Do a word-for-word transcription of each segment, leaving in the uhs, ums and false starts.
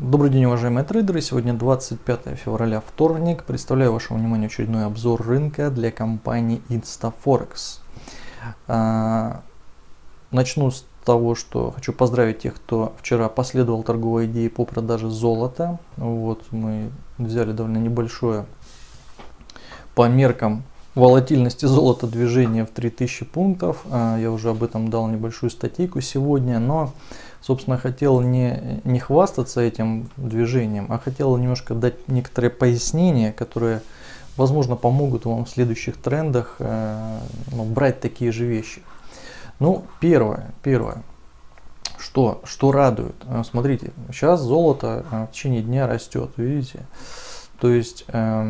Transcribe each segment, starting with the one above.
Добрый день, уважаемые трейдеры. Сегодня двадцать пятое февраля, вторник. Представляю вашему вниманию очередной обзор рынка для компании InstaForex. А, начну с того, что хочу поздравить тех, кто вчера последовал торговой идее по продаже золота. Вот мы взяли довольно небольшое по меркам волатильности золота движение в три тысячи пунктов. А, я уже об этом дал небольшую статейку сегодня, но собственно, хотел не, не хвастаться этим движением, а хотел немножко дать некоторые пояснения, которые, возможно, помогут вам в следующих трендах э, ну, брать такие же вещи. Ну, первое, первое, что, что радует. Смотрите, сейчас золото в течение дня растет, видите? То есть, э,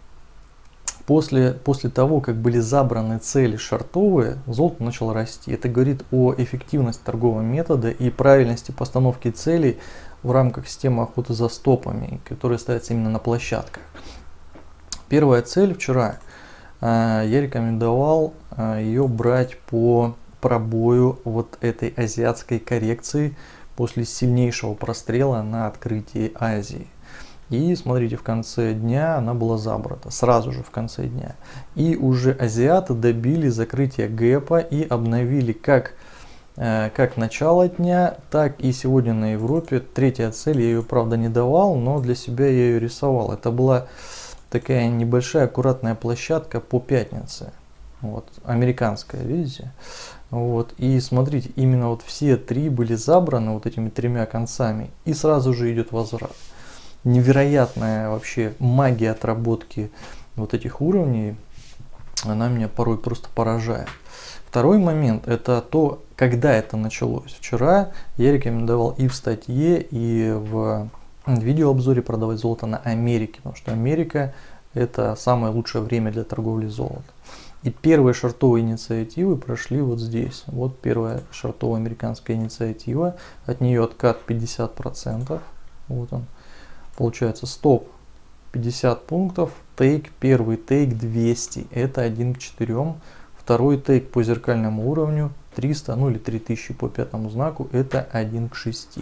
После, после того, как были забраны цели шортовые, золото начало расти. Это говорит о эффективности торгового метода и правильности постановки целей в рамках системы охоты за стопами, которые ставятся именно на площадках. Первая цель вчера, э, я рекомендовал э, ее брать по пробою вот этой азиатской коррекции после сильнейшего прострела на открытии Азии. И смотрите, в конце дня она была забрата, сразу же в конце дня. И уже азиаты добили закрытия гэпа и обновили как, э, как начало дня, так и сегодня на Европе. Третья цель, я ее, правда, не давал, но для себя я ее рисовал. Это была такая небольшая аккуратная площадка по пятнице. Вот, американская, видите? Вот, и смотрите, именно вот все три были забраны вот этими тремя концами, и сразу же идет возврат. Невероятная вообще магия отработки вот этих уровней, она меня порой просто поражает. Второй момент, это то, когда это началось. Вчера я рекомендовал и в статье, и в видеообзоре продавать золото на Америке, потому что Америка это самое лучшее время для торговли золотом. И первые шортовые инициативы прошли вот здесь. Вот первая шортовая американская инициатива, от нее откат пятьдесят процентов, вот он. Получается стоп пятьдесят пунктов, тейк, первый тейк двести, это один к четырем, второй тейк по зеркальному уровню триста, ну или три тысячи по пятому знаку, это один к шести.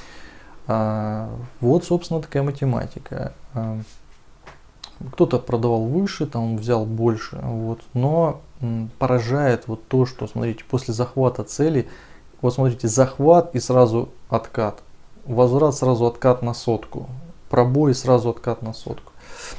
А, вот, собственно, такая математика. А, кто-то продавал выше, там взял больше, вот, но м, поражает вот то, что, смотрите, после захвата цели, вот смотрите, захват и сразу откат, возврат сразу откат на сотку. Пробой и сразу откат на сотку.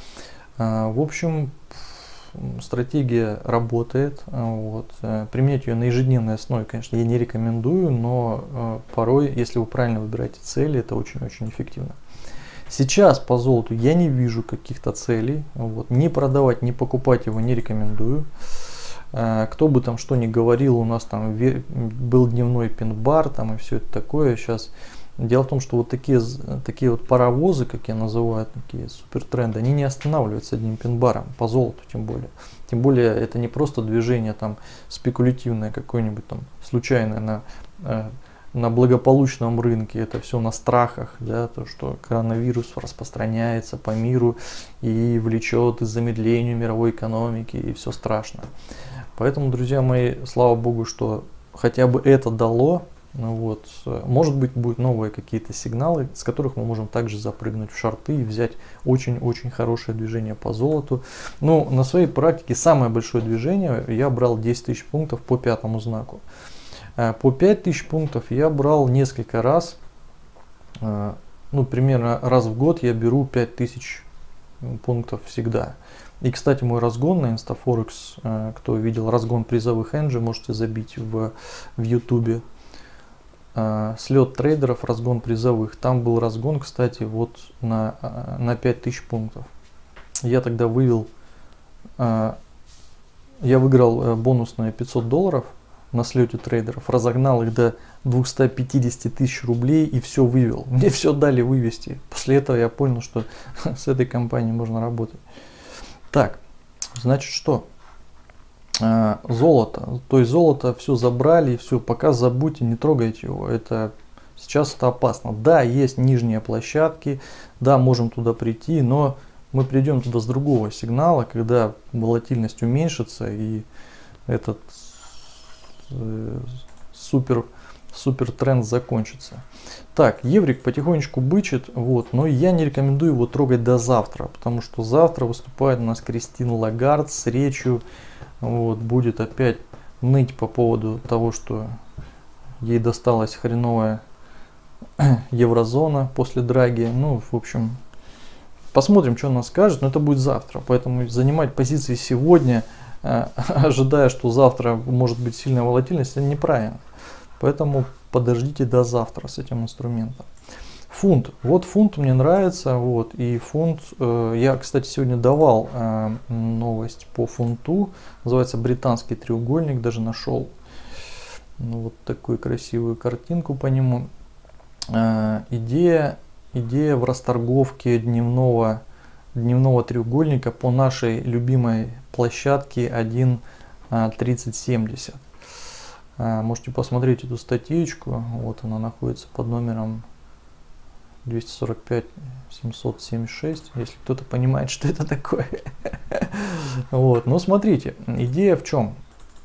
В общем, стратегия работает. Вот. Применять ее на ежедневной основе, конечно, я не рекомендую, но порой, если вы правильно выбираете цели, это очень-очень эффективно. Сейчас по золоту я не вижу каких-то целей. Вот. Не продавать, не покупать его не рекомендую. Кто бы там что ни говорил, у нас там был дневной пин-бар там и все это такое. Сейчас дело в том, что вот такие, такие вот паровозы, как я называю, такие супертренды, они не останавливаются одним пин-баром, по золоту тем более. Тем более это не просто движение там спекулятивное какое-нибудь там случайное на, э, на благополучном рынке, это все на страхах, да, то, что коронавирус распространяется по миру и влечет к замедлению мировой экономики и все страшно. Поэтому, друзья мои, слава богу, что хотя бы это дало. Ну вот, может быть, будут новые какие-то сигналы, с которых мы можем также запрыгнуть в шорты и взять очень-очень хорошее движение по золоту. Ну, на своей практике самое большое движение я брал десять тысяч пунктов по пятому знаку. По пять тысяч пунктов я брал несколько раз, ну, примерно раз в год я беру пять тысяч пунктов всегда. И, кстати, мой разгон на InstaForex, кто видел разгон призовых энджи, можете забить в, в YouTube. Uh, слет трейдеров, разгон призовых. Там был разгон, кстати, вот на, uh, на пять тысяч пунктов. Я тогда вывел, uh, я выиграл uh, бонусные пятьсот долларов на слете трейдеров, разогнал их до двухсот пятидесяти тысяч рублей и все вывел. Мне все дали вывести. После этого я понял, что с этой компанией можно работать. Так, значит что? Золото, то есть золото все забрали, все, пока забудьте, не трогайте его, это сейчас это опасно. Да, есть нижние площадки, да, можем туда прийти, но мы придем туда с другого сигнала, когда волатильность уменьшится и этот э, супер супер тренд закончится. Так, еврик потихонечку бычит, вот, но я не рекомендую его трогать до завтра, потому что завтра выступает у нас Кристин Лагард с речью, вот, будет опять ныть по поводу того, что ей досталась хреновая еврозона после Драги. Ну, в общем, посмотрим, что она скажет, но это будет завтра, поэтому занимать позиции сегодня, ожидая, что завтра может быть сильная волатильность, это неправильно. Поэтому подождите до завтра с этим инструментом. Фунт. Вот фунт мне нравится. Вот, и фунт, э, я, кстати, сегодня давал э, новость по фунту. Называется британский треугольник. Даже нашел ну, вот такую красивую картинку по нему. Э, идея, идея в расторговке дневного, дневного треугольника по нашей любимой площадке один тридцать семьдесят. Можете посмотреть эту статейку, вот она находится под номером двести сорок пять семьсот семьдесят шесть, если кто-то понимает, что это такое. Вот, но смотрите, идея в чем?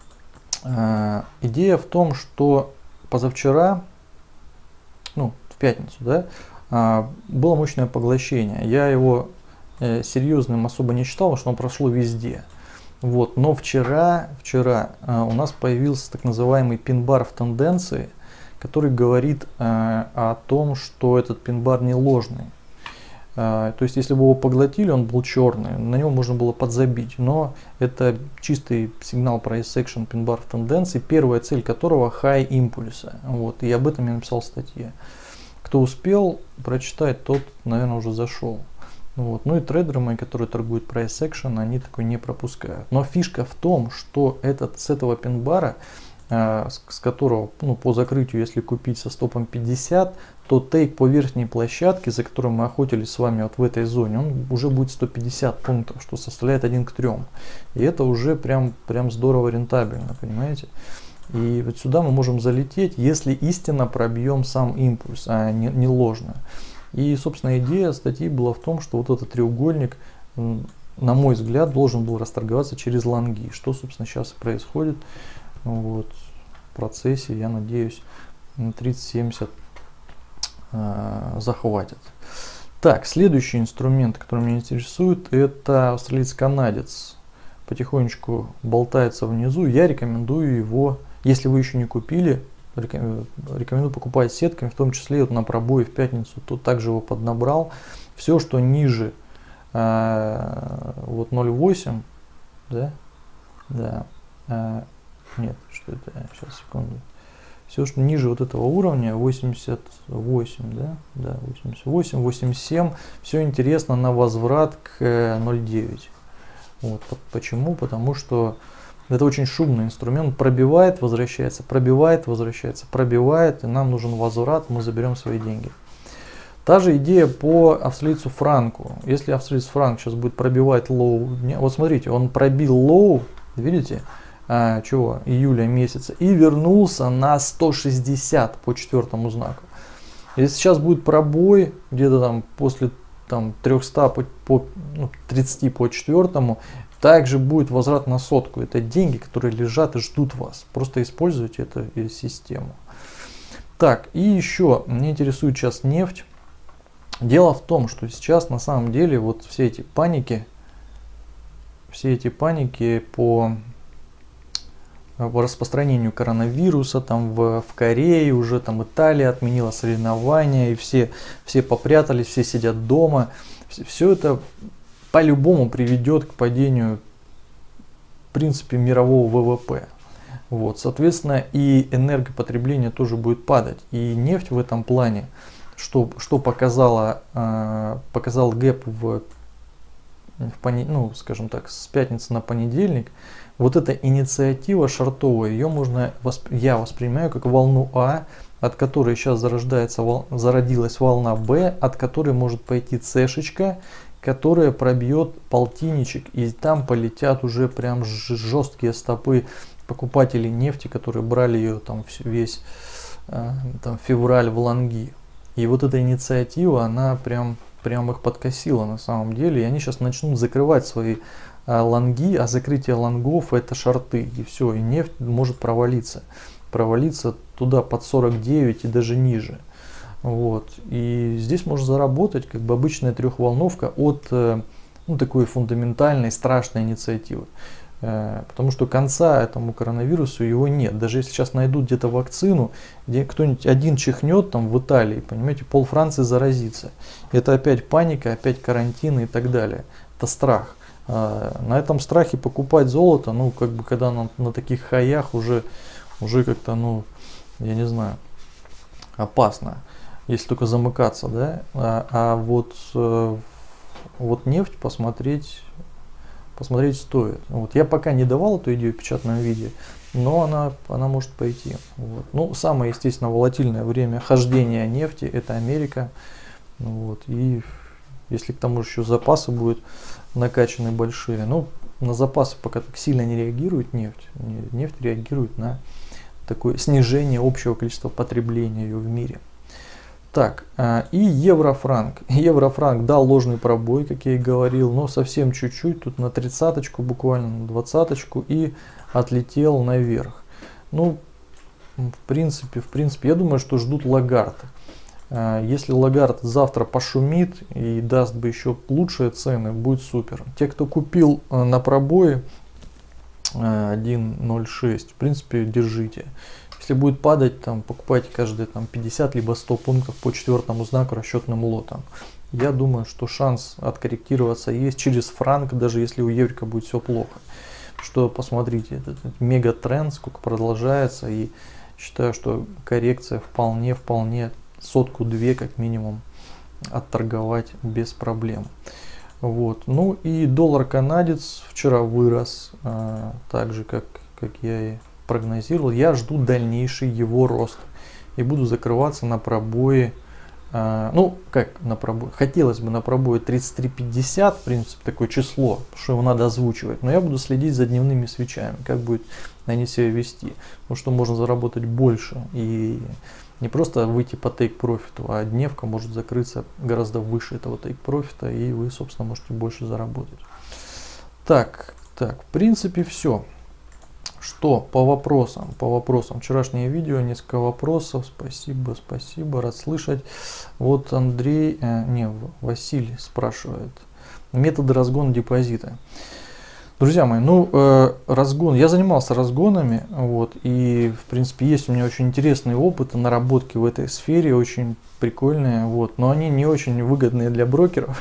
Идея в том, что позавчера, ну, в пятницу, да, было мощное поглощение. Я его серьезным особо не считал, потому что он прошло везде. Вот, но вчера, вчера э, у нас появился так называемый пин-бар в тенденции, который говорит э, о том, что этот пин-бар не ложный. Э, то есть, если бы его поглотили, он был черный, на него можно было подзабить. Но это чистый сигнал price action пин-бар в тенденции, первая цель которого high импульса. Вот, и об этом я написал в статье. Кто успел прочитать, тот, наверное, уже зашел. Вот. Ну и трейдеры мои, которые торгуют price action, они такой не пропускают. Но фишка в том, что этот, с этого пин-бара, э, с, с которого ну, по закрытию, если купить со стопом пятьдесят, то тейк по верхней площадке, за которой мы охотились с вами вот в этой зоне, он уже будет сто пятьдесят пунктов, что составляет один к трём. И это уже прям, прям здорово рентабельно, понимаете? И вот сюда мы можем залететь, если истинно пробьем сам импульс, а не, не ложно. И, собственно, идея статьи была в том, что вот этот треугольник, на мой взгляд, должен был расторговаться через лонги, что, собственно, сейчас и происходит. Вот, в процессе, я надеюсь, тридцать семьдесят э, захватит. Так, следующий инструмент, который меня интересует, это австралиец-канадец. Потихонечку болтается внизу. Я рекомендую его, если вы еще не купили, рекомендую покупать сетками, в том числе вот на пробой в пятницу, то также его поднабрал. Все, что ниже э, вот ноль восемь, да, да, э, нет, что это, сейчас, секунду. Все, что ниже вот этого уровня, восемьдесят восемь, да, да, восемьдесят восемь, восемьдесят семь, все интересно на возврат к ноль девять. Вот, почему? Потому что это очень шумный инструмент, пробивает, возвращается, пробивает, возвращается, пробивает, и нам нужен возврат, мы заберем свои деньги. Та же идея по австралийцу франку. Если австралиец франк сейчас будет пробивать лоу, вот смотрите, он пробил лоу, видите, а, чего, июля месяца, и вернулся на сто шестьдесят по четвертому знаку. Если сейчас будет пробой, где-то там после там, трёхсот по, по ну, тридцати по четвертому, также будет возврат на сотку. Это деньги, которые лежат и ждут вас. Просто используйте эту систему. Так, и еще меня интересует сейчас нефть. Дело в том, что сейчас на самом деле вот все эти паники, все эти паники по, по распространению коронавируса, там в, в Корее уже, там Италия отменила соревнования, и все, все попрятались, все сидят дома. Все, все это по-любому приведет к падению, в принципе, мирового вэ вэ пэ. Вот, соответственно, и энергопотребление тоже будет падать. И нефть в этом плане, что, что показала, э, показал гэп в, в пони, ну, скажем так, с пятницы на понедельник, вот эта инициатива шортовая, ее можно, восп, я воспринимаю как волну А, от которой сейчас зарождается, зародилась волна Б, от которой может пойти цешечка, которая пробьет полтинничек, и там полетят уже прям жесткие стопы покупателей нефти, которые брали ее там весь там, февраль в лонги. И вот эта инициатива, она прям, прям их подкосила на самом деле, и они сейчас начнут закрывать свои а, лонги, а закрытие лонгов это шорты, и все, и нефть может провалиться. провалиться туда под сорок девять и даже ниже. Вот. И здесь можно заработать как бы обычная трехволновка от ну, такой фундаментальной, страшной инициативы. Потому что конца этому коронавирусу его нет. Даже если сейчас найдут где-то вакцину, где кто-нибудь один чихнет там в Италии, понимаете, пол Франции заразится. Это опять паника, опять карантин и так далее. Это страх. На этом страхе покупать золото, ну, как бы, когда на, на таких хаях уже, уже как-то, ну, я не знаю, опасно, если только замыкаться, да. А, а вот, вот нефть посмотреть, посмотреть стоит. Вот. Я пока не давал эту идею в печатном виде, но она, она может пойти. Вот. Ну, самое, естественно, волатильное время хождения нефти – это Америка. Вот. И если к тому же еще запасы будут накачаны большие, ну, на запасы пока так сильно не реагирует нефть. Нефть реагирует на такое снижение общего количества потребления ее в мире. Так, и евро-франк. Евро-франк дал ложный пробой, как я и говорил, но совсем чуть-чуть, тут на тридцаточку, буквально на двадцаточку, и отлетел наверх. Ну, в принципе, в принципе, я думаю, что ждут Лагарда. Если Лагард завтра пошумит и даст бы еще лучшие цены, будет супер. Те, кто купил на пробое один ноль шесть, в принципе, держите. Если будет падать, там, покупайте каждые там, пятьдесят либо сто пунктов по четвертому знаку расчетным лотом. Я думаю, что шанс откорректироваться есть через франк, даже если у еврика будет все плохо. Что посмотрите, этот, этот мегатренд сколько продолжается, и считаю, что коррекция вполне, вполне сотку-две как минимум отторговать без проблем. Вот. Ну и доллар канадец вчера вырос, а, так же как, как я и прогнозировал. Я жду дальнейший его рост и буду закрываться на пробое, а, ну как на пробое, хотелось бы на пробое тридцать три пятьдесят, в принципе, такое число, что его надо озвучивать, но я буду следить за дневными свечами, как будет они себя вести, потому что можно заработать больше и не просто выйти по тейк-профиту, а дневка может закрыться гораздо выше этого тейк-профита, и вы, собственно, можете больше заработать. Так, так, в принципе, все. Что по вопросам? По вопросам. Вчерашнее видео, несколько вопросов. Спасибо, спасибо, рад слышать. Вот Андрей, э, не, Василий спрашивает. Методы разгона депозита. Друзья мои, ну, э, разгон, я занимался разгонами, вот, и, в принципе, есть у меня очень интересный опыт, наработки в этой сфере, очень прикольные, вот, но они не очень выгодные для брокеров,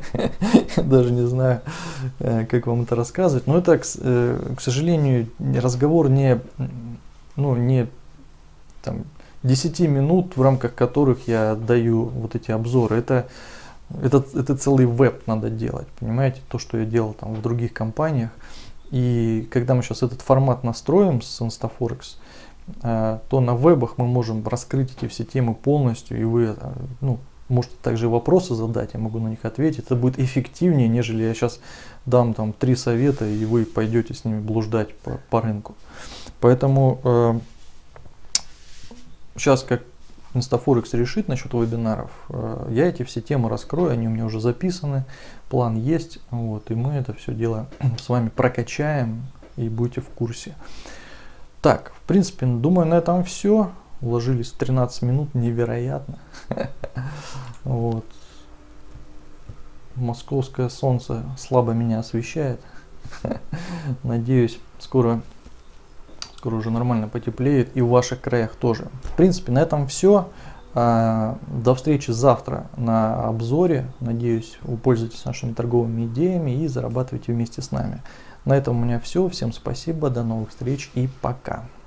даже не знаю, как вам это рассказывать, но это, к сожалению, разговор не, ну, не, там, десять минут, в рамках которых я даю вот эти обзоры, это... Это, это целый веб надо делать, понимаете, то, что я делал там в других компаниях. И когда мы сейчас этот формат настроим с InstaForex, э, то на вебах мы можем раскрыть эти все темы полностью, и вы э, ну, можете также вопросы задать, я могу на них ответить. Это будет эффективнее, нежели я сейчас дам там три совета, и вы пойдете с ними блуждать по, по рынку. Поэтому э, сейчас как InstaForex решит насчет вебинаров, я эти все темы раскрою, они у меня уже записаны, план есть, вот, и мы это все дело с вами прокачаем и будете в курсе. Так, в принципе, думаю, на этом все. Уложились в тринадцать минут, невероятно. Вот. Московское солнце слабо меня освещает. Надеюсь, скоро Скоро уже нормально потеплеет, и в ваших краях тоже. В принципе, на этом все. До встречи завтра на обзоре. Надеюсь, вы пользуетесь нашими торговыми идеями и зарабатываете вместе с нами. На этом у меня все. Всем спасибо, до новых встреч и пока.